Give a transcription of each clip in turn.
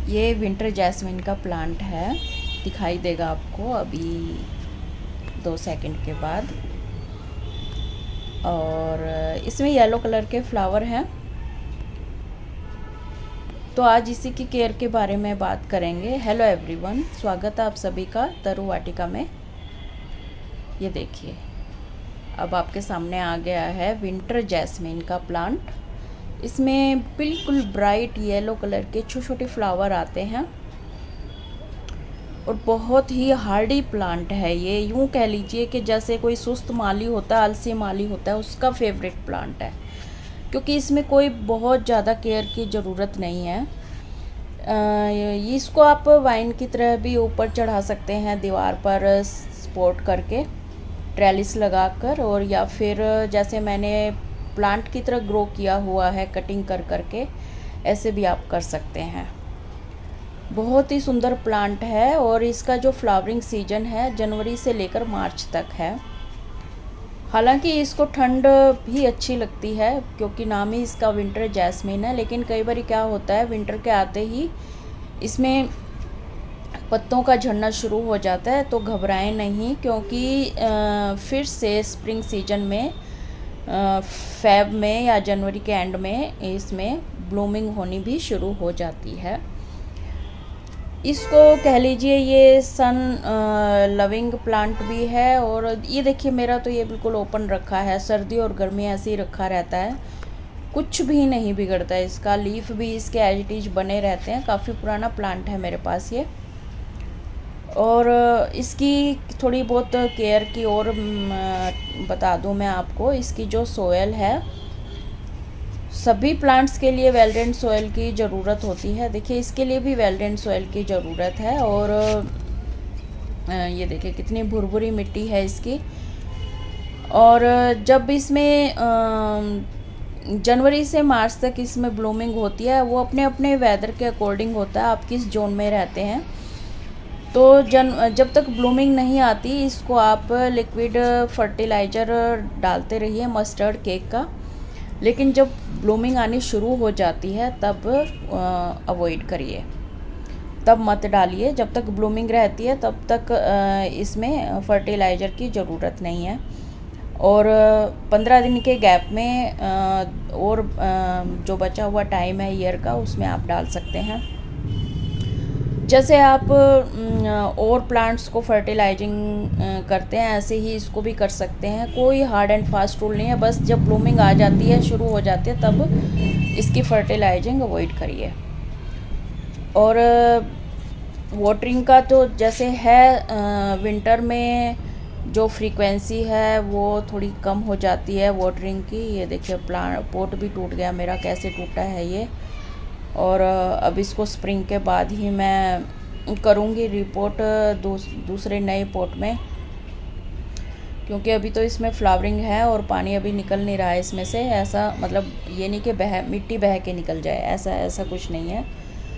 ये winter jasmine का plant है, दिखाई देगा आपको अभी 2 सेकंड के बाद। और इसमें येलो कलर के फ्लावर हैं। तो आज इसी की केयर के बारे में बात करेंगे। हेलो एवरीवन, स्वागत है आप सभी का तरु वाटिका में। ये देखिए, अब आपके सामने आ गया है विंटर जैस्मिन का प्लांट। इसमें बिल्कुल ब्राइट येलो कलर के छोटे छोटे फ्लावर आते हैं और बहुत ही हार्डी प्लांट है ये। यूँ कह लीजिए कि जैसे कोई सुस्त माली होता है, आलसी माली होता है, उसका फेवरेट प्लांट है, क्योंकि इसमें कोई बहुत ज़्यादा केयर की ज़रूरत नहीं है। इसको आप वाइन की तरह भी ऊपर चढ़ा सकते हैं, दीवार पर सपोर्ट करके, ट्रेलिस लगाकर, और या फिर जैसे मैंने प्लांट की तरह ग्रो किया हुआ है कटिंग कर करके, ऐसे भी आप कर सकते हैं। बहुत ही सुंदर प्लांट है और इसका जो फ्लावरिंग सीजन है जनवरी से लेकर मार्च तक है। हालांकि इसको ठंड भी अच्छी लगती है क्योंकि नाम ही इसका विंटर जैस्मिन है, लेकिन कई बार क्या होता है, विंटर के आते ही इसमें पत्तों का झड़ना शुरू हो जाता है। तो घबराएं नहीं, क्योंकि फिर से स्प्रिंग सीजन में फेब में या जनवरी के एंड में इसमें ब्लूमिंग होनी भी शुरू हो जाती है। इसको कह लीजिए ये सन लविंग प्लांट भी है। और ये देखिए, मेरा तो ये बिल्कुल ओपन रखा है, सर्दी और गर्मी ऐसे ही रखा रहता है, कुछ भी नहीं बिगड़ता है इसका। लीफ भी इसके एज इट इज बने रहते हैं। काफ़ी पुराना प्लांट है मेरे पास ये। और इसकी थोड़ी बहुत केयर की और बता दूं मैं आपको। इसकी जो सोयल है, सभी प्लांट्स के लिए वेल ड्रेन्ड सोयल की ज़रूरत होती है। देखिए, इसके लिए भी वेल ड्रेन्ड सोयल की ज़रूरत है। और ये देखिए कितनी भुरभुरी मिट्टी है इसकी। और जब इसमें जनवरी से मार्च तक इसमें ब्लूमिंग होती है, वो अपने अपने वेदर के अकॉर्डिंग होता है, आप किस जोन में रहते हैं। तो जब तक ब्लूमिंग नहीं आती, इसको आप लिक्विड फर्टिलाइज़र डालते रहिए, मस्टर्ड केक का। लेकिन जब ब्लूमिंग आनी शुरू हो जाती है तब अवॉइड करिए, तब मत डालिए। जब तक ब्लूमिंग रहती है तब तक इसमें फर्टिलाइज़र की ज़रूरत नहीं है। और 15 दिन के गैप में और जो बचा हुआ टाइम है ईयर का, उसमें आप डाल सकते हैं। जैसे आप और प्लांट्स को फर्टिलाइजिंग करते हैं, ऐसे ही इसको भी कर सकते हैं। कोई हार्ड एंड फास्ट रूल नहीं है, बस जब ब्लूमिंग आ जाती है, शुरू हो जाती है, तब इसकी फर्टिलाइजिंग अवॉइड करिए। और वाटरिंग का तो जैसे है, विंटर में जो फ्रीक्वेंसी है वो थोड़ी कम हो जाती है वाटरिंग की। ये देखिए, पोट भी टूट गया मेरा, कैसे टूटा है ये। और अब इसको स्प्रिंग के बाद ही मैं करूँगी रिपोर्ट दूसरे नए पोट में, क्योंकि अभी तो इसमें फ्लावरिंग है और पानी अभी निकल नहीं रहा है इसमें से। ऐसा मतलब ये नहीं कि मिट्टी बह के निकल जाए, ऐसा कुछ नहीं है।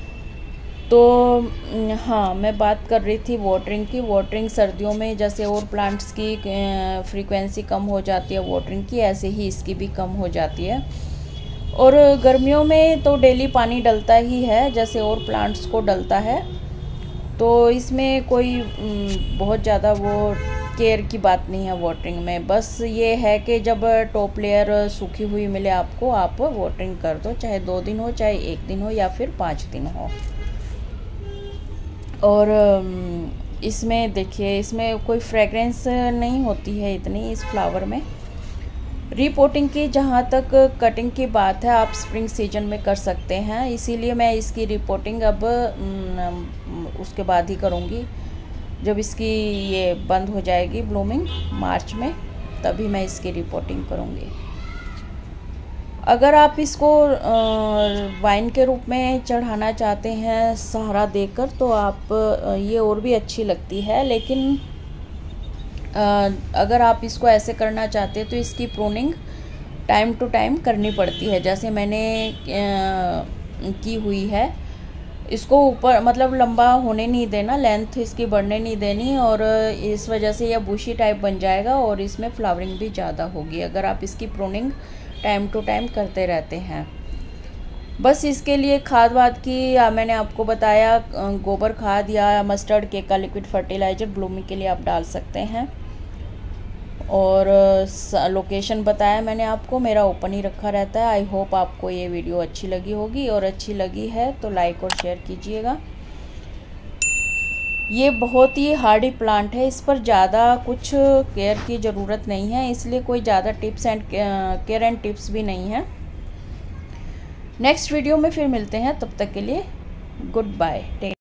तो हाँ, मैं बात कर रही थी वाटरिंग की। वाटरिंग सर्दियों में जैसे और प्लांट्स की फ्रीक्वेंसी कम हो जाती है वाटरिंग की, ऐसे ही इसकी भी कम हो जाती है। और गर्मियों में तो डेली पानी डलता ही है, जैसे और प्लांट्स को डलता है। तो इसमें कोई बहुत ज़्यादा वो केयर की बात नहीं है वाटरिंग में। बस ये है कि जब टॉप लेयर सूखी हुई मिले आपको, आप वाटरिंग कर दो, चाहे 2 दिन हो, चाहे 1 दिन हो, या फिर 5 दिन हो। और इसमें देखिए, इसमें कोई फ्रेगरेंस नहीं होती है इतनी इस फ्लावर में। रिपोर्टिंग की जहाँ तक कटिंग की बात है, आप स्प्रिंग सीजन में कर सकते हैं, इसीलिए मैं इसकी रिपोर्टिंग अब उसके बाद ही करूँगी। जब इसकी ये बंद हो जाएगी ब्लूमिंग मार्च में, तभी मैं इसकी रिपोर्टिंग करूँगी। अगर आप इसको वाइन के रूप में चढ़ाना चाहते हैं सहारा देकर, तो आप ये और भी अच्छी लगती है। लेकिन अगर आप इसको ऐसे करना चाहते हैं तो इसकी प्रूनिंग टाइम टू टाइम करनी पड़ती है, जैसे मैंने की हुई है। इसको ऊपर मतलब लंबा होने नहीं देना, लेंथ इसकी बढ़ने नहीं देनी, और इस वजह से यह बुशी टाइप बन जाएगा और इसमें फ्लावरिंग भी ज़्यादा होगी अगर आप इसकी प्रूनिंग टाइम टू टाइम करते रहते हैं। बस इसके लिए खाद वाद की मैंने आपको बताया, गोबर खाद या मस्टर्ड केक का लिक्विड फर्टिलाइज़र ब्लूमिंग के लिए आप डाल सकते हैं। और लोकेशन बताया मैंने आपको, मेरा ओपन ही रखा रहता है। आई होप आपको ये वीडियो अच्छी लगी होगी, और अच्छी लगी है तो लाइक और शेयर कीजिएगा। ये बहुत ही हार्डी प्लांट है, इस पर ज़्यादा कुछ केयर की ज़रूरत नहीं है, इसलिए कोई ज़्यादा tips and care and tips भी नहीं है। नेक्स्ट वीडियो में फिर मिलते हैं, तब तक के लिए गुड बाय।